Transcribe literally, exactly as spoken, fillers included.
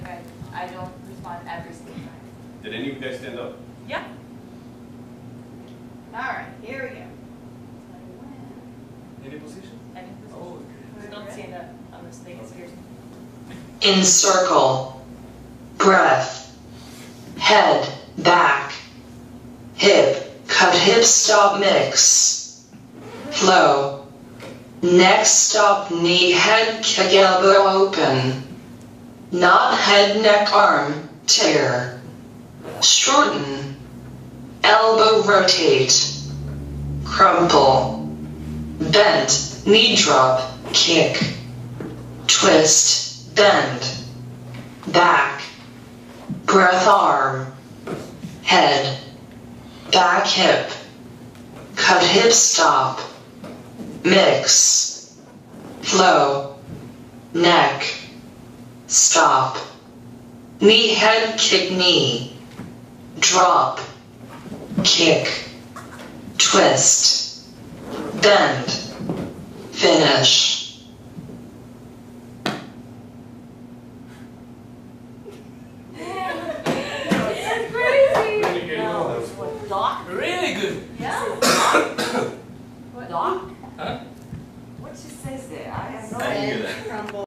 Right. I don't respond every single time. Did any of you guys stand up? Yeah. All right, here we go. Any position? Any position. Oh, okay. Don't stand up unless they get scared. Encircle. Breath. Head, back. Hip, cut hip stop mix. Flow. Neck stop knee head kick elbow open. Not head neck arm tear. Shorten. Elbow rotate. Crumple. Bend, knee drop, kick. Twist, bend. Back. Breath arm. Head. Back hip. Cut hip stop. Mix. Flow. Neck. Stop. Knee head kick knee. Drop. Kick. Twist. Bend. Finish. That's crazy. Really good. No, what, doc? Really good. Yeah. What, doc? Huh? What she says there? I have no I didn't hear idea. that.